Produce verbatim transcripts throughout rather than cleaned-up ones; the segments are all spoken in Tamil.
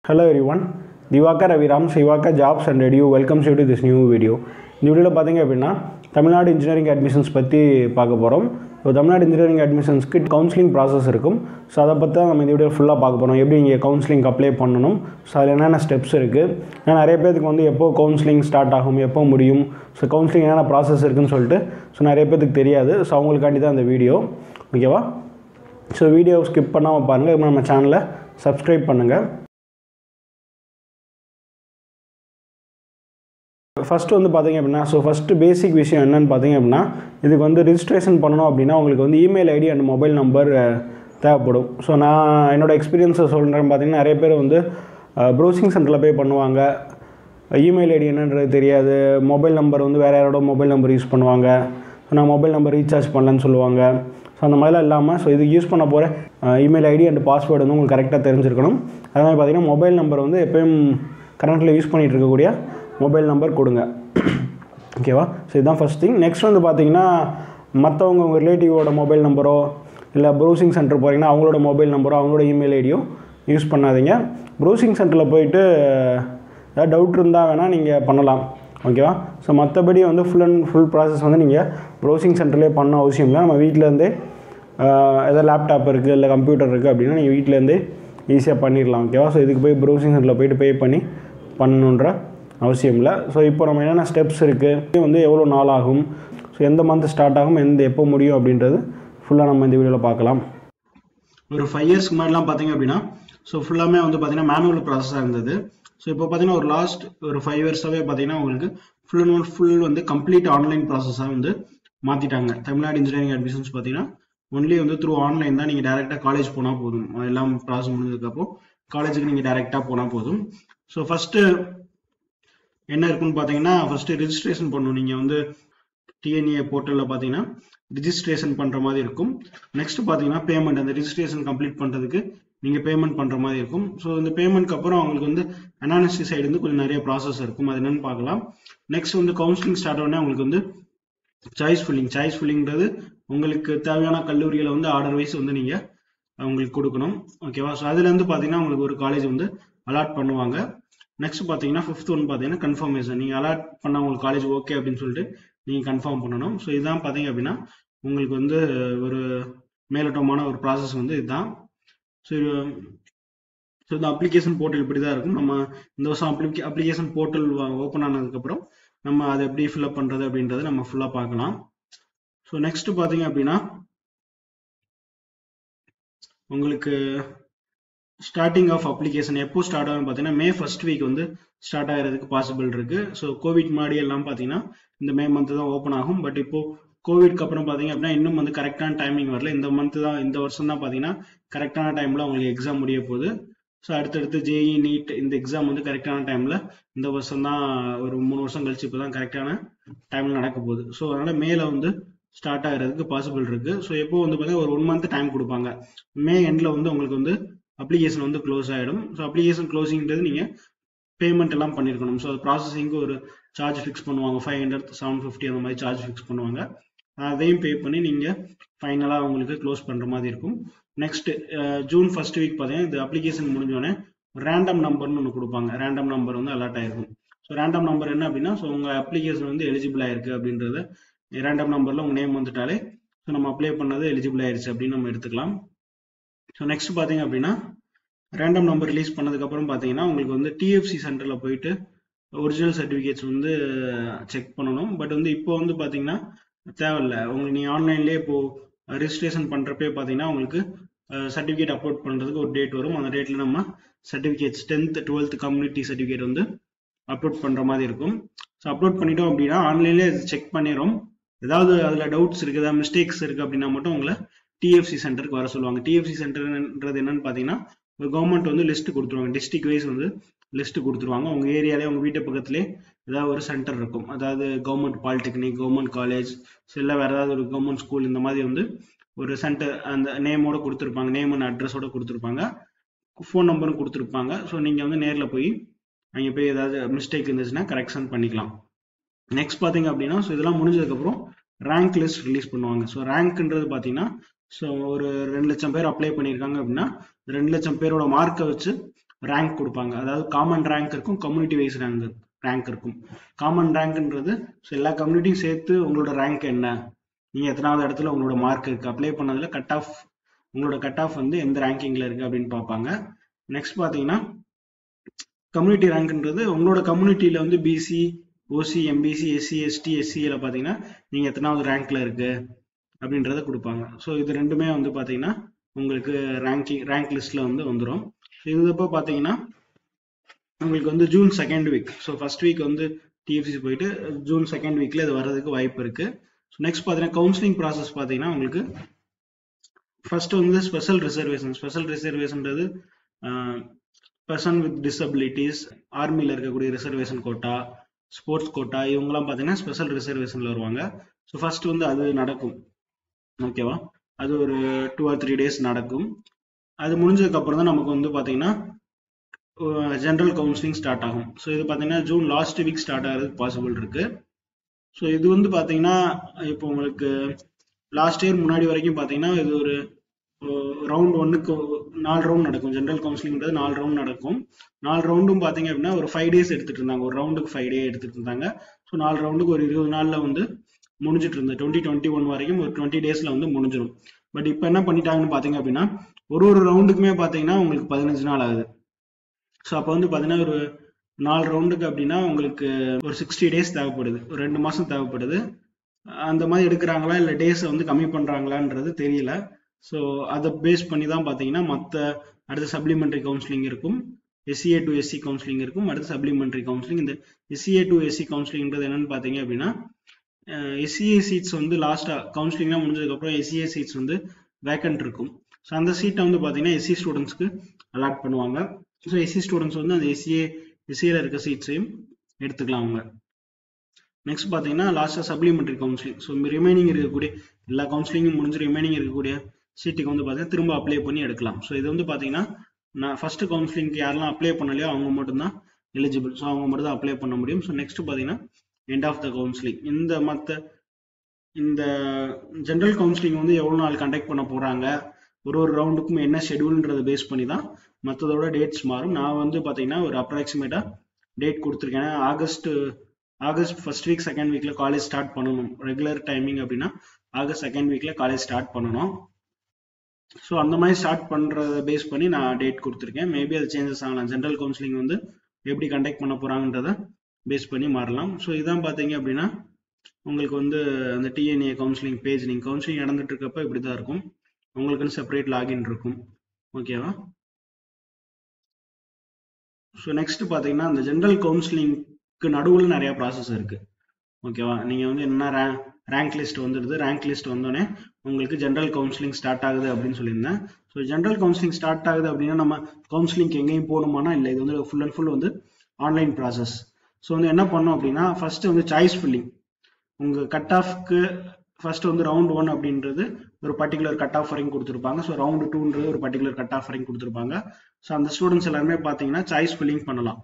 Hello everyone, DHIVAKAR RAVIRAM JEE Jobs and Edu welcomes you to this new video. In this video, we will Tamil Nadu engineering admissions பத்தி பார்க்க போறோம். So Tamil Nadu engineering admissions க்கு counselling process இருக்கும். So அத பத்தி நம்ம இந்த வீடியோ ஃபுல்லா பார்க்க போறோம். எப்படி நீங்க counselling அப்ளை பண்ணனும்? So அதுல என்னென்ன ஸ்டெப்ஸ் இருக்கு? நான் நிறைய பேருக்கு வந்து எப்போ counselling ஸ்டார்ட் ஆகும், எப்போ முடியும்? So counselling என்னென்ன process இருக்குன்னு சொல்லிட்டு so நிறைய பேருக்கு தெரியாது. So அவங்களுக்காண்டி தான் இந்த வீடியோ. ஓகேவா? So வீடியோ ஸ்கிப் பண்ணாம பாருங்க. நம்ம சேனலை subscribe பண்ணுங்க. First வந்து பாத்தீங்க அப்படினா சோ ஃபர்ஸ்ட் பேசிக் விஷயம் என்னன்னு பாத்தீங்க அப்படினா இதுக்கு வந்து ரெஜிஸ்ட்ரேஷன் பண்ணனும் அப்படினா உங்களுக்கு வந்து email ID and mobile number தேவைப்படும். சோ நான் என்னோட எக்ஸ்பீரியன்ஸ் சொல்றேன் பாத்தீங்கன்னா நிறைய பேர் வந்து ப்ரௌசிங் சென்டர்ல போய் பண்ணுவாங்க. இமெயில் ஐடி என்னன்றது தெரியாது. மொபைல் நம்பர் வந்து வேற யாரோட மொபைல் நம்பர் யூஸ் பண்ணுவாங்க. நான் மொபைல் நம்பர் ரீசார்ஜ் பண்ணலன்னு சொல்லுவாங்க. சோ அந்த மாதிரிலாம் இல்லாம சோ இது யூஸ் பண்ண போற இமெயில் ஐடி and பாஸ்வேர்ட் வந்து உங்களுக்கு கரெக்ட்டா தெரிஞ்சிருக்கணும். அதனால பாத்தீங்கன்னா மொபைல் நம்பர் வந்து எப்பவும் கரண்ட்ல யூஸ் பண்ணிட்டு இருக்க கூடிய மொபைல் நம்பர் கொடுங்க. ஓகேவா? ஸோ இதுதான் ஃபர்ஸ்ட் திங். நெக்ஸ்ட் வந்து பார்த்தீங்கன்னா மற்றவங்க உங்கள் ரிலேட்டிவோட மொபைல் நம்பரோ இல்லை ப்ரௌசிங் சென்டர் போகிறீங்கன்னா அவங்களோட மொபைல் நம்பரோ அவங்களோட இமெயில் ஐடியோ யூஸ் பண்ணாதீங்க. ப்ரௌசிங் சென்டரில் போயிட்டு ஏதாவது டவுட் இருந்தால் வேணால் நீங்கள் பண்ணலாம். ஓகேவா? ஸோ மற்றபடி வந்து ஃபுல் அண்ட் ஃபுல் ப்ராசஸ் வந்து நீங்கள் ப்ரௌசிங் சென்டர்லேயே பண்ண அவசியம் இல்லை. நம்ம வீட்டிலேருந்தே எதாவது லேப்டாப் இருக்குது இல்லை கம்ப்யூட்டர் இருக்குது அப்படின்னா நீங்கள் வீட்டிலேருந்தே ஈஸியாக பண்ணிடலாம். ஓகேவா? ஸோ இதுக்கு போய் ப்ரௌசிங் சென்டரில் போய்ட்டு பே பண்ணி பண்ணணுன்ற அவசியம் இல்லை. ஸோ இப்போ நம்ம என்னென்ன ஸ்டெப்ஸ் இருக்குது, வந்து எவ்வளோ நாள் ஆகும், ஸோ எந்த மந்த் ஸ்டார்ட் ஆகும், எந்த எப்போ முடியும் அப்படின்றது ஃபுல்லாக நம்ம இந்த வீடியோவில் பார்க்கலாம். ஒரு ஃபைவ் இயர்ஸ்க்கு முன்னாடிலாம் பார்த்தீங்க அப்படின்னா ஸோ ஃபுல்லாமே வந்து பார்த்தீங்கன்னா மேனுவல் ப்ராசஸாக இருந்தது. ஸோ இப்போ பார்த்தீங்கன்னா ஒரு லாஸ்ட் ஒரு ஃபைவ் இயர்ஸாகவே பார்த்தீங்கன்னா உங்களுக்கு ஃபுல் அண்ட் ஃபுல் வந்து கம்ப்ளீட் ஆன்லைன் ப்ராசஸாக வந்து மாற்றிட்டாங்க. தமிழ்நாடு இன்ஜினியரிங் அட்மிஷன்ஸ் பார்த்தீங்கன்னா ஒன்லி வந்து த்ரூ ஆன்லைன் தான். நீங்கள் டேரெக்டாக காலேஜ் போனால் போதும். எல்லாம் ப்ராசஸ் முடிஞ்சதுக்கப்புறம் காலேஜுக்கு நீங்கள் டேரெக்டாக போனால் போதும். ஸோ ஃபஸ்ட்டு என்ன இருக்குன்னு பார்த்தீங்கன்னா ஃபர்ஸ்ட் ரெஜிஸ்ட்ரேஷன் பண்ணணும். நீங்கள் வந்து T N E A போர்ட்டலில் பார்த்தீங்கன்னா ரிஜிஸ்ட்ரேஷன் பண்ணுற மாதிரி இருக்கும். நெக்ஸ்ட் பார்த்தீங்கன்னா பேமெண்ட், அந்த ரிஜிஸ்ட்ரேஷன் கம்ப்ளீட் பண்ணுறதுக்கு நீங்கள் பேமெண்ட் பண்ணுற மாதிரி இருக்கும். ஸோ இந்த பேமெண்ட்க்கு அப்புறம் அவங்களுக்கு வந்து அனாலிசிஸ் சைடு வந்து கொஞ்சம் நிறைய ப்ராசஸ் இருக்கும். அது என்னன்னு பார்க்கலாம். நெக்ஸ்ட் வந்து கவுன்சிலிங் ஸ்டார்ட் ஆனே உங்களுக்கு வந்து சாய்ஸ் ஃபில்லிங் சாய்ஸ் ஃபில்லிங்கிறது உங்களுக்கு தேவையான கல்லூரிகளை வந்து ஆர்டர் வைஸ் வந்து நீங்கள் அவங்களுக்கு கொடுக்கணும். ஓகேவா? ஸோ அதுலேருந்து பார்த்தீங்கன்னா உங்களுக்கு ஒரு காலேஜ் வந்து அலாட் பண்ணுவாங்க. நெக்ஸ்ட் பார்த்தீங்கன்னா ஃபிஃப்த் ஒன் பார்த்தீங்கன்னா கன்ஃபர்மேஷன். நீங்கள் அலாட் பண்ண உங்களுக்கு காலேஜ் ஓகே அப்படின்னு சொல்லிட்டு நீங்கள் கன்ஃபார்ம் பண்ணணும். ஸோ இதுதான் பார்த்தீங்க அப்படின்னா உங்களுக்கு வந்து ஒரு மேலோட்டமான ஒரு ப்ராசஸ் வந்து இதுதான். ஸோ ஸோ இந்த அப்ளிகேஷன் போர்ட்டல் இப்படி தான் இருக்கும். நம்ம இந்த வருஷம் அப்ளிகே அப்ளிகேஷன் போர்ட்டல் ஓப்பன் ஆனதுக்கப்புறம் நம்ம அதை எப்படி ஃபில்அப் பண்ணுறது அப்படின்றத நம்ம ஃபுல்லாக பார்க்கலாம். ஸோ நெக்ஸ்ட் பார்த்தீங்க அப்படின்னா உங்களுக்கு ஸ்டார்டிங் ஆஃப் அப்ளிகேஷன் எப்போ ஸ்டார்ட் ஆகும் பார்த்தீங்கன்னா மே ஃபர்ஸ்ட் வீக் வந்து ஸ்டார்ட் ஆகிறதுக்கு பாசிபிள் இருக்கு. ஸோ கோவிட் முன்னாடி எல்லாம் பார்த்தீங்கன்னா இந்த மே மந்த் தான் ஓப்பன் ஆகும். பட் இப்போ கோவிட்க்கு அப்புறம் பார்த்தீங்க அப்படின்னா இன்னும் வந்து கரெக்டான டைமிங் வரல. இந்த மந்த் தான் இந்த வருஷம் தான் பார்த்தீங்கன்னா கரெக்டான டைம்ல உங்களுக்கு எக்ஸாம் முடிய போகுது. ஸோ அடுத்தடுத்து ஜேஇ நீட் இந்த எக்ஸாம் வந்து கரெக்டான டைம்ல இந்த வருஷம் தான் ஒரு மூணு வருஷம் கழிச்சு இப்போ தான் கரெக்டான டைம்ல நடக்க போகுது. ஸோ அதனால மேல வந்து ஸ்டார்ட் ஆகிறதுக்கு பாசிபிள் இருக்கு. ஸோ எப்போ வந்து பார்த்தீங்கன்னா ஒரு ஒன் மந்த் டைம் கொடுப்பாங்க. மே எண்ட்ல வந்து உங்களுக்கு வந்து அப்ளிகேஷன் வந்து க்ளோஸ் ஆகிடும். ஸோ அப்ளிகேஷன் க்ளோசிங்கிறது நீங்கள் பேமெண்ட் எல்லாம் பண்ணியிருக்கணும். ஸோ அது ப்ராசஸிங்க்கு ஒரு சார்ஜ் ஃபிக்ஸ் பண்ணுவாங்க. ஃபைவ் ஹண்ட்ரட் செவன் ஃபிஃப்டி அந்த மாதிரி சார்ஜ் ஃபிக்ஸ் பண்ணுவாங்க. அதையும் பே பண்ணி நீங்கள் ஃபைனலாக உங்களுக்கு க்ளோஸ் பண்ணுற மாதிரி இருக்கும். நெக்ஸ்ட் ஜூன் ஃபர்ஸ்ட் வீக் பார்த்தீங்கன்னா இந்த அப்ளிகேஷன் முடிஞ்சோடனே ரேண்டம் நம்பர்னு ஒன்று கொடுப்பாங்க. ரேண்டம் நம்பர் வந்து அலர்ட் ஆயிருக்கும். ஸோ ரேண்டம் நம்பர் என்ன அப்படின்னா ஸோ உங்கள் அப்ளிகேஷன் வந்து எலிஜிபிள் ஆயிருக்கு அப்படின்றத ரேண்டம் நம்பரில் உங்கள் நேம் வந்துட்டாலே ஸோ நம்ம அப்ளை பண்ணது எலிஜிபிள் ஆயிருச்சு அப்படின்னு நம்ம எடுத்துக்கலாம். ஸோ நெக்ஸ்ட் பார்த்தீங்க அப்படின்னா ரேண்டம் நம்பர் ரிலீஸ் பண்ணதுக்கப்புறம் பார்த்தீங்கன்னா உங்களுக்கு வந்து T F C சென்டரில் போயிட்டு ஒரிஜினல் சர்டிஃபிகேட்ஸ் வந்து செக் பண்ணணும். பட் வந்து இப்போ வந்து பார்த்தீங்கன்னா தேவையில்லை. உங்களுக்கு நீங்கள் ஆன்லைன்லேயே இப்போ ரெஜிஸ்ட்ரேஷன் பண்ணுறப்பே பார்த்தீங்கன்னா உங்களுக்கு சர்டிஃபிகேட் அப்லோட் பண்ணுறதுக்கு ஒரு டேட் வரும். அந்த டேட்டில் நம்ம certificates tenth twelfth community certificate வந்து அப்லோட் பண்ணுற மாதிரி இருக்கும். ஸோ அப்லோட் பண்ணிட்டோம் அப்படின்னா ஆன்லைன்லேயே செக் பண்ணிடும். ஏதாவது அதில் டவுட்ஸ் இருக்குது, ஏதாவது மிஸ்டேக்ஸ் இருக்குது அப்படின்னா மட்டும் உங்களை T F C சென்டருக்கு வர சொல்லுவாங்க. T F C சென்டர்ன்றது என்னன்னு பார்த்தீங்கன்னா ஒரு கவர்மெண்ட் வந்து லிஸ்ட் கொடுத்துருவாங்க. டிஸ்ட்ரிக்ட் வைஸ் வந்து லிஸ்ட் கொடுத்துருவாங்க. உங்க ஏரியாலே உங்க வீட்டு பக்கத்துலேயே ஏதாவது ஒரு சென்டர் இருக்கும். அதாவது கவர்மெண்ட் பாலிடெக்னிக், கவர்மெண்ட் காலேஜ், இல்லை வேற ஏதாவது ஒரு கவர்மெண்ட் ஸ்கூல் இந்த மாதிரி வந்து ஒரு சென்டர் அந்த நேமோட கொடுத்துருப்பாங்க. நேம் அண்ட் அட்ரஸோட கொடுத்துருப்பாங்க. ஃபோன் நம்பரும் கொடுத்துருப்பாங்க. ஸோ நீங்கள் வந்து நேரில் போய் அங்கே போய் ஏதாவது மிஸ்டேக் இருந்துச்சுன்னா கரெக்ஷன் பண்ணிக்கலாம். நெக்ஸ்ட் பார்த்தீங்க அப்படின்னா ஸோ இதெல்லாம் முடிஞ்சதுக்கப்புறம் ரேங்க் லிஸ்ட் ரிலீஸ் பண்ணுவாங்க. ஸோ ரேங்க்ன்றது பார்த்தீங்கன்னா ஸோ ஒரு ரெண்டு லட்சம் பேர் அப்ளை பண்ணியிருக்காங்க அப்படின்னா ரெண்டு லட்சம் பேரோட மார்க்கை வச்சு ரேங்க் கொடுப்பாங்க. அதாவது காமன் ரேங்க் இருக்கும், கம்யூனிட்டி வைஸ் ரேங்க் ரேங்க் இருக்கும். காமன் ரேங்க்ன்றது எல்லா கம்யூனிட்டியும் சேர்த்து உங்களோட ரேங்க் என்ன, நீங்க எத்தனாவது இடத்துல உங்களோட மார்க் இருக்கு, அப்ளை பண்ணதுல கட் ஆஃப் உங்களோட கட் ஆஃப் வந்து எந்த ரேங்கிங்ல இருக்கு அப்படின்னு பார்ப்பாங்க. நெக்ஸ்ட் பாத்தீங்கன்னா கம்யூனிட்டி ரேங்க்ன்றது உங்களோட கம்யூனிட்டியில வந்து BC, OC, MBC, SC, ST, எஸ்சியில பாத்தீங்கன்னா நீங்க எத்தனாவது ரேங்க்ல இருக்கு அப்படின்றத கொடுப்பாங்க. ஸோ இது ரெண்டுமே வந்து பாத்தீங்கன்னா உங்களுக்கு ரேங்கிங் ரேங்க் லிஸ்ட்ல வந்து வந்துடும். இது இப்போ பாத்தீங்கன்னா உங்களுக்கு வந்து June second week, so first week வந்து டிஎஃப்சி போயிட்டு ஜூன் செகண்ட் வீக்ல இது வர்றதுக்கு வாய்ப்பு இருக்கு. ஸோ நெக்ஸ்ட் பாத்தீங்கன்னா கவுன்சிலிங் ப்ராசஸ் பாத்தீங்கன்னா உங்களுக்கு ஃபர்ஸ்ட் வந்து ஸ்பெஷல் ரிசர்வேஷன். ஸ்பெஷல் ரிசர்வேஷன்றது பர்சன் வித் டிசபிலிட்டிஸ், ஆர்மியில் இருக்கக்கூடிய ரிசர்வேஷன் கோட்டா, ஸ்போர்ட்ஸ் கோட்டா, இவங்கெல்லாம் பார்த்தீங்கன்னா ஸ்பெஷல் ரிசர்வேஷனில் வருவாங்க. ஸோ ஃபர்ஸ்ட் வந்து அது நடக்கும், ஓகேவா? அது ஒரு டூ ஆர் த்ரீ டேஸ் நடக்கும். அது முடிஞ்சதுக்கு அப்புறம் தான் நமக்கு வந்து பார்த்தீங்கன்னா ஜென்ரல் கவுன்சிலிங் ஸ்டார்ட் ஆகும். ஸோ இது பார்த்தீங்கன்னா ஜூன் லாஸ்ட் வீக் ஸ்டார்ட் ஆகிறதுக்கு பாசிபிள் இருக்கு. ஸோ இது வந்து பார்த்தீங்கன்னா இப்போ உங்களுக்கு லாஸ்ட் இயர் முன்னாடி வரைக்கும் பார்த்தீங்கன்னா இது ஒரு ரவுண்ட் ஒன்னுக்கு நாலு ரவுண்ட் நடக்கும். ஜென்ரல் கவுன்சிலிங்ன்றது நாலு ரவுண்ட் நடக்கும். நாலு ரவுண்டும் பார்த்தீங்க அப்படின்னா ஒரு ஃபைவ் டேஸ் எடுத்துட்டு இருந்தாங்க. ஒரு ரவுண்டுக்கு ஃபைவ் டே எடுத்துட்டு இருந்தாங்க. ஸோ நாலு ரவுண்டுக்கு ஒரு இருபது நாள்ல வந்து முடிஞ்சிட்டு இருந்தது. டுவெண்ட்டி டுவெண்ட்டி ஒன் வரைக்கும் ஒரு டுவெண்ட்டி டேஸ்ல வந்து முடிஞ்சிடும். பட் இப்போ என்ன பண்ணிட்டாங்கன்னு பார்த்தீங்க அப்படின்னா ஒரு ஒரு ரவுண்டுக்குமே பார்த்தீங்கன்னா உங்களுக்கு பதினஞ்சு நாள் ஆகுது. ஸோ அப்போ வந்து பார்த்தீங்கன்னா ஒரு நாலு ரவுண்டுக்கு அப்படின்னா உங்களுக்கு ஒரு சிக்ஸ்டி டேஸ் தேவைப்படுது, ஒரு ரெண்டு மாசம் தேவைப்படுது. அந்த மாதிரி எடுக்கிறாங்களா இல்லை டேஸை வந்து கம்மி பண்றாங்களான்றது தெரியல. ஸோ அதை பேஸ் பண்ணி தான் பார்த்தீங்கன்னா மற்ற அடுத்த சப்ளிமெண்ட்ரி கவுன்சிலிங் இருக்கும், எஸ்சிஏ டு எஸ்சி கவுன்சிலிங் இருக்கும், அடுத்த சப்ளிமெண்ட்ரி கவுன்சிலிங். இந்த எஸ்சிஏ டு எஸ்சி கவுன்சிலிங்ன்றது என்னன்னு பார்த்தீங்க அப்படின்னா எஸ்சிஏ சீட்ஸ் வந்து லாஸ்டா கவுன்சிலிங்லாம் முடிஞ்சதுக்கப்புறம் எஸ்சிஏ சீட்ஸ் வந்து வேக்கன்ட் இருக்கும். ஸோ அந்த சீட்டை வந்து பார்த்தீங்கன்னா எஸ்சி ஸ்டூடெண்ட்ஸ்க்கு அலாட் பண்ணுவாங்க. ஸோ எஸ்சி ஸ்டூடெண்ட்ஸ் வந்து அந்த எஸ்சிஏ எஸ்சிஏல இருக்க சீட்ஸையும் எடுத்துக்கலாம் அவங்க. நெக்ஸ்ட் பார்த்தீங்கன்னா லாஸ்ட்டாக சப்ளிமெண்ட்ரி கவுன்சிலிங். ஸோ ரிமைனிங் இருக்கக்கூடிய எல்லா கவுன்சிலிங்கும் முடிஞ்சு ரிமைனிங் இருக்கக்கூடிய சீட்டுக்கு வந்து பார்த்தீங்கன்னா திரும்ப அப்ளை பண்ணி எடுக்கலாம். ஸோ இது வந்து பார்த்தீங்கன்னா நான் ஃபர்ஸ்ட் கவுன்சிலிங்க்கு யாரெல்லாம் அப்ளை பண்ணலையோ அவங்க மட்டும்தான் எலிஜிபிள். ஸோ அவங்க மட்டும் தான் அப்ளை பண்ண முடியும். ஸோ நெக்ஸ்ட் பார்த்தீங்கன்னா எண்ட் ஆஃப் த கவுன்சிலிங். இந்த மற்ற இந்த ஜென்ரல் கவுன்சிலிங் வந்து எவ்வளோ நாள் கண்டக்ட் பண்ண போகிறாங்க, ஒரு ஒரு ரவுண்டுக்கும் என்ன ஷெடியூல்ன்றதை பேஸ் பண்ணி தான் மற்றதோட டேட்ஸ் மாறும். நான் வந்து பார்த்தீங்கன்னா ஒரு அப்ராக்சிமேட்டாக டேட் கொடுத்துருக்கேன். August August first week second வீக்ல காலேஜ் ஸ்டார்ட் பண்ணணும். ரெகுலர் டைமிங் அப்படின்னா ஆகஸ்ட் செகண்ட் வீக்ல காலேஜ் ஸ்டார்ட் பண்ணணும். ஸோ அந்த மாதிரி ஸ்டார்ட் பண்றத பேஸ் பண்ணி நான் டேட் கொடுத்துருக்கேன். மேபி அது சேஞ்சஸ் ஆகலாம். ஜென்ரல் கவுன்சிலிங் வந்து எப்படி கண்டக்ட் பண்ண போறாங்கன்றத பேஸ் பண்ணி மாறலாம். ஸோ இதான் பார்த்தீங்க அப்படின்னா உங்களுக்கு வந்து அந்த டிஎன்ஏ கவுன்சிலிங் பேஜ். நீங்கள் கவுன்சிலிங் நடந்துட்டு இருக்கப்ப இப்படி தான் இருக்கும். உங்களுக்குன்னு செப்பரேட் லாகின் இருக்கும், ஓகேவா? ஸோ நெக்ஸ்ட் பார்த்தீங்கன்னா அந்த ஜென்ரல் கவுன்சிலிங்க்கு நடுவில் நிறைய ப்ராசஸ் இருக்கு, ஓகேவா? நீங்கள் வந்து என்ன ரேங்க் லிஸ்ட் வந்துடுது, ரேங்க் லிஸ்ட் வந்தோடனே உங்களுக்கு ஜென்ரல் கவுன்சிலிங் ஸ்டார்ட் ஆகுது அப்படின்னு சொல்லியிருந்தேன். ஸோ ஜென்ரல் கவுன்சிலிங் ஸ்டார்ட் ஆகுது அப்படின்னா நம்ம கவுன்சிலிங்க்கு எங்கேயும் போகணுமானா இல்லை, இது வந்து ஃபுல் அண்ட் ஃபுல் வந்து ஆன்லைன் ப்ராசஸ். ஸோ வந்து என்ன பண்ணோம் அப்படின்னா ஃபர்ஸ்ட் வந்து சாய்ஸ் ஃபில்லிங். உங்கள் கட் ஆஃப்க்கு ஃபர்ஸ்ட் வந்து ரவுண்ட் ஒன் அப்படின்றது ஒரு பர்டிகுலர் கட் ஆஃப் வரைக்கும் கொடுத்துருப்பாங்க. ஸோ ரவுண்டு டூன்றது ஒரு பர்டிகுலர் கட் ஆஃப் வரைக்கும் கொடுத்துருப்பாங்க. ஸோ அந்த ஸ்டூடெண்ட்ஸ் எல்லாருமே பார்த்தீங்கன்னா சாய்ஸ் ஃபில்லிங் பண்ணலாம்.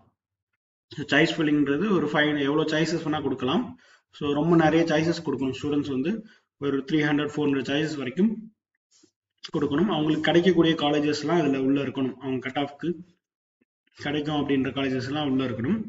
ஸோ சாய்ஸ் ஃபில்லிங்கிறது ஒரு ஃபைவ் எவ்வளோ சாய்ஸஸ் வேணால் கொடுக்கலாம். ஸோ ரொம்ப நிறைய சாய்ஸஸ் கொடுக்கணும். ஸ்டூடெண்ட்ஸ் வந்து ஒரு three hundred four hundred choices வரைக்கும் கொடுக்கணும். அவங்களுக்கு கிடைக்கக்கூடிய காலேஜஸ்லாம் அதில் உள்ள இருக்கணும். அவங்க கட் ஆஃப்க்கு கிடைக்கும் அப்படின்ற காலேஜஸ்லாம் உள்ள இருக்கணும்.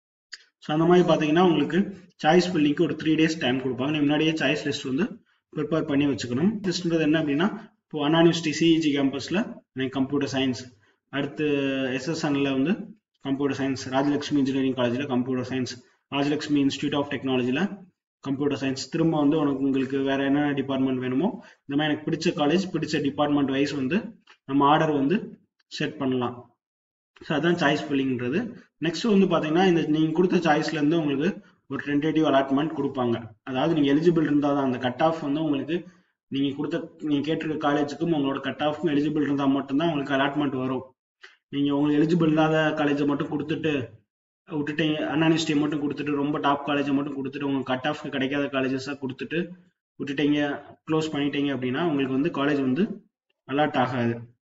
ஸோ அந்த மாதிரி பார்த்தீங்கன்னா உங்களுக்கு சாய்ஸ் ஃபில்லிங்க்கு ஒரு த்ரீ டேஸ் டைம் கொடுப்பாங்க. நீ முன்னாடியே சாய்ஸ் லிஸ்ட் வந்து ப்ரிப்பேர் பண்ணி வச்சுக்கணும். லிஸ்ட்ன்றது என்ன அப்படின்னா இப்போ அண்ணா யூனிவர்சிட்டி சிஇஜி கேம்பஸில் எனக்கு கம்ப்யூட்டர் சயின்ஸ், அடுத்து எஸ்எஸ்என்ல வந்து கம்ப்யூட்டர் சயின்ஸ், ராஜலட்சுமி இன்ஜினியரிங் காலேஜில் computer science, Rajalakshmi institute of டெக்னாலஜியில் கம்ப்யூட்டர் சயின்ஸ். திரும்ப வந்து உனக்கு உங்களுக்கு வேற என்ன டிபார்ட்மெண்ட் வேணுமோ இந்த மாதிரி எனக்கு பிடிச்ச காலேஜ் பிடிச்ச டிபார்ட்மெண்ட் வைஸ் வந்து நம்ம ஆர்டர் வந்து செட் பண்ணலாம். ஸோ அதான் சாய்ஸ் ஃபில்லிங்ன்றது. நெக்ஸ்ட் வந்து பார்த்தீங்கன்னா இந்த நீங்கள் கொடுத்த சாய்ஸ்ல இருந்து உங்களுக்கு ஒரு டென்டேட்டிவ் அலாட்மெண்ட் கொடுப்பாங்க. அதாவது நீங்கள் எலிஜிபிள் இருந்தால் தான் அந்த கட் ஆஃப் வந்து உங்களுக்கு நீங்கள் கொடுத்த நீங்கள் கேட்டிருக்க காலேஜுக்கும் உங்களோட கட் ஆஃப்க்கும் எலிஜிபிள் இருந்தால் மட்டும்தான் உங்களுக்கு அலாட்மெண்ட் வரும். நீங்கள் உங்களுக்கு எலிஜிபிள் இல்லாத காலேஜை மட்டும் கொடுத்துட்டு விட்டுட்டீங்க, அண்ணா யூனிவர்சிட்டியை மட்டும் கொடுத்துட்டு ரொம்ப டாப் காலேஜை மட்டும் கொடுத்துட்டு உங்களுக்கு கட் ஆஃப் கிடைக்காத காலேஜஸாக கொடுத்துட்டு விட்டுட்டீங்க, க்ளோஸ் பண்ணிட்டீங்க அப்படின்னா உங்களுக்கு வந்து காலேஜ் வந்து அலாட் ஆகாது,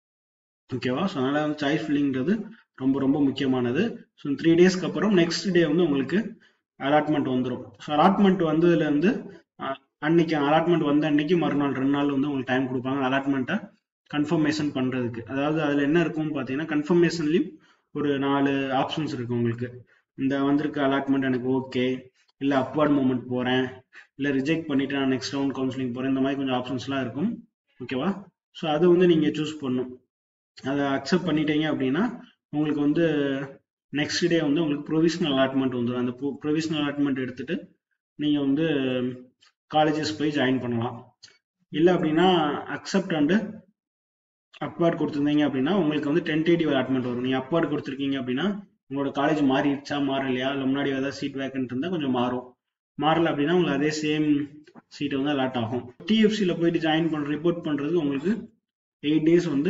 ஓகேவா? ஸோ அதனால வந்து சாய்ஸ் ஃபில்லிங்கிறது ரொம்ப ரொம்ப முக்கியமானது. ஸோ த்ரீ டேஸ்க்கு அப்புறம் நெக்ஸ்ட் டே வந்து உங்களுக்கு அலாட்மெண்ட் வந்துடும். ஸோ அலாட்மெண்ட் வந்ததுலேருந்து அன்னைக்கு அலாட்மெண்ட் வந்த அன்னைக்கு மறுநாள் ரெண்டு நாள் வந்து உங்களுக்கு டைம் கொடுப்பாங்க அலாட்மெண்ட்டை கன்ஃபர்மேஷன் பண்ணுறதுக்கு. அதாவது அதில் என்ன இருக்கும்னு பார்த்தீங்கன்னா கன்ஃபர்மேஷன்லையும் ஒரு நாலு ஆப்ஷன்ஸ் இருக்குது உங்களுக்கு. இந்த வந்திருக்க அலாட்மெண்ட் எனக்கு ஓகே, இல்லை அப்வர்ட் மூமெண்ட் போகிறேன், இல்லை ரிஜெக்ட் பண்ணிவிட்டு நான் நெக்ஸ்ட் ரவுண்ட் கவுன்சிலிங் போகிறேன், இந்த மாதிரி கொஞ்சம் ஆப்ஷன்ஸ்லாம் இருக்கும். ஓகேவா? ஸோ அது வந்து நீங்கள் சூஸ் பண்ணணும். அதை அக்செப்ட் பண்ணிட்டீங்க அப்படின்னா உங்களுக்கு வந்து நெக்ஸ்ட் டே வந்து உங்களுக்கு ப்ரொவிஷனல் அலாட்மெண்ட் வந்துடும். அந்த ப்ரொவிஷனல் அலாட்மெண்ட் எடுத்துகிட்டு நீங்கள் வந்து காலேஜஸ் போய் ஜாயின் பண்ணலாம். இல்லை அப்படின்னா அக்செப்ட் அண்டு அப்வார்ட் கொடுத்துருந்தீங்க அப்படின்னா உங்களுக்கு வந்து டென்டேட்டிவ் அலாட்மெண்ட் வரும். நீங்கள் அப்வார்ட் கொடுத்துருக்கீங்க அப்படின்னா உங்களோட காலேஜ் மாறிடுச்சா மாறலையா, இல்லை முன்னாடி ஏதாவது சீட் வேக்கன்ட் இருந்தால் கொஞ்சம் மாறும். மாறல அப்படின்னா உங்களுக்கு அதே சேம் சீட்டை வந்து அலாட் ஆகும். டிஎஃப்சியில் போயிட்டு ஜாயின் பண்ணுற ரிப்போர்ட் பண்ணுறதுக்கு உங்களுக்கு எயிட் டேஸ் வந்து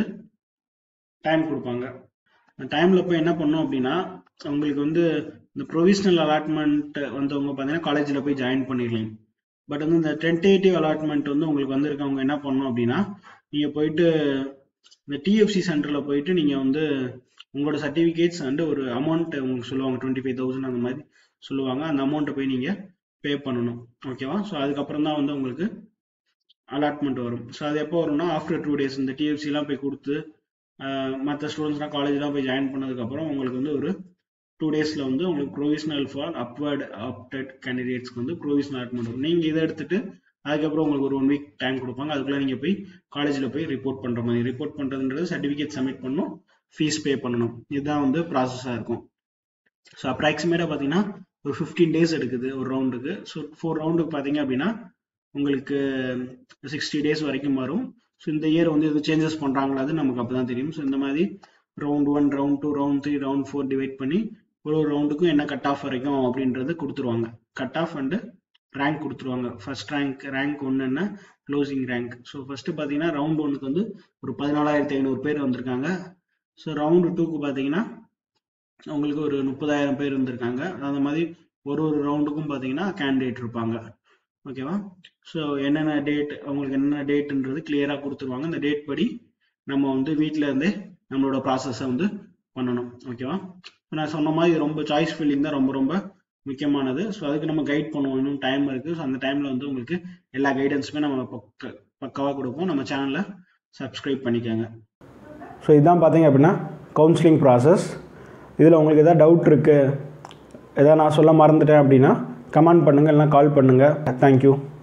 டைம் கொடுப்பாங்க. அந்த டைமில் போய் என்ன பண்ணோம் அப்படின்னா உங்களுக்கு வந்து இந்த ப்ரொவிஷனல் அலாட்மெண்ட் வந்தவங்க பார்த்தீங்கன்னா காலேஜில் போய் ஜாயின் பண்ணிடலாம். பட் வந்து இந்த டென்டேட்டிவ் அலாட்மெண்ட் வந்து உங்களுக்கு வந்திருக்கவங்க என்ன பண்ணணும் அப்படின்னா நீங்கள் போயிட்டு இந்த டிஎஃப்சி சென்டரில் போயிட்டு நீங்கள் வந்து உங்களோட சர்டிஃபிகேட்ஸ் அண்டு ஒரு அமௌண்ட் உங்களுக்கு சொல்லுவாங்க, டுவெண்ட்டி ஃபைவ் தௌசண்ட் அந்த மாதிரி சொல்லுவாங்க. அந்த அமௌண்ட்டை போய் நீங்கள் பே பண்ணணும். ஓகேவா? ஸோ அதுக்கப்புறம் தான் வந்து உங்களுக்கு அலாட்மெண்ட் வரும். ஸோ அது எப்போ வரும்னா ஆஃப்டர் டூ டேஸ் இந்த டிஎஃப்சிலாம் போய் கொடுத்து மற்ற ஸ்டூடெண்ட்ஸ்லாம் காலேஜ்லாம் போய் ஜாயின் பண்ணதுக்கப்புறம் உங்களுக்கு வந்து ஒரு டூ டேஸில் வந்து உங்களுக்கு ப்ரொவிஷனல் ஃபார் அப்வர்ட் ஆப்டட் கேண்டிடேட்ஸ்க்கு வந்து ப்ரொவிஷனல் அலாட்மெண்ட் வரும். நீங்கள் இதை எடுத்துட்டு அதுக்கப்புறம் உங்களுக்கு ஒரு ஒன் வீக் டைம் கொடுப்பாங்க. அதுக்குள்ளே நீங்கள் போய் காலேஜில் போய் ரிப்போர்ட் பண்ணுற மாதிரி. ரிப்போர்ட் பண்ணுறதுன்றது சர்டிஃபிகேட் சப்மிட் பண்ணணும், ஃபீஸ் பே பண்ணணும். இதுதான் வந்து ப்ராசஸாக இருக்கும். ஸோ அப்ராக்சிமேட்டாக பார்த்தீங்கன்னா ஒரு ஃபிஃப்டீன் டேஸ் எடுக்குது ஒரு ரவுண்டுக்கு. ஸோ ஃபோர் ரவுண்டுக்கு பார்த்தீங்க அப்படின்னா உங்களுக்கு சிக்ஸ்டி டேஸ் வரைக்கும் வரும். ஸோ இந்த இயர் வந்து எது சேஞ்சஸ் பண்ணுறாங்களா அது நமக்கு அப்போ தான் தெரியும். ஸோ இந்த மாதிரி round one, round two, round three, round four divide பண்ணி ஒரு ஒரு ரவுண்டுக்கும் என்ன கட் ஆஃப் வரைக்கும் அப்படின்றது கொடுத்துருவாங்க. கட் ஆஃப் அண்டு ரேங்க் கொடுத்துருவாங்க. ஃபர்ஸ்ட் ரேங்க், ரேங்க் ஒன்று என்ன, க்ளோசிங் ரேங்க். ஸோ ஃபர்ஸ்ட் பார்த்தீங்கன்னா ரவுண்ட் ஒன்றுக்கு வந்து ஒரு பதினாலாயிரத்தி ஐநூறு பேர் வந்திருக்காங்க. ஸோ ரவுண்டு டூக்கு பார்த்தீங்கன்னா உங்களுக்கு ஒரு முப்பதாயிரம் பேர் இருந்திருக்காங்க. அந்த மாதிரி ஒரு ஒரு ரவுண்டுக்கும் பார்த்தீங்கன்னா கேண்டிடேட் இருப்பாங்க. ஓகேவா? ஸோ என்னென்ன டேட், அவங்களுக்கு என்னென்ன டேட்டுன்றது கிளியராக கொடுத்துருவாங்க. அந்த டேட் படி நம்ம வந்து வீட்டில் இருந்தே நம்மளோட ப்ராசஸை வந்து பண்ணணும். ஓகேவா? நான் சொன்ன மாதிரி ரொம்ப சாய்ஸ் ஃபில்லிங் தான் ரொம்ப ரொம்ப முக்கியமானது. ஸோ அதுக்கு நம்ம கைட் பண்ணுவோம், இன்னும் டைம் இருக்குது. ஸோ அந்த டைமில் வந்து உங்களுக்கு எல்லா கைடன்ஸுமே நம்ம பக்க பக்காவாக கொடுப்போம். நம்ம சேனலில் சப்ஸ்கிரைப் பண்ணிக்கோங்க. ஸோ இதுதான் பார்த்தீங்க அப்படின்னா கவுன்சிலிங் ப்ராசஸ். இதில் உங்களுக்கு எதாவது டவுட் இருக்குது, எதாவது நான் சொல்ல மறந்துட்டேன் அப்படின்னா கமெண்ட் பண்ணுங்கள், இல்லைனா கால் பண்ணுங்கள். தேங்க்யூ.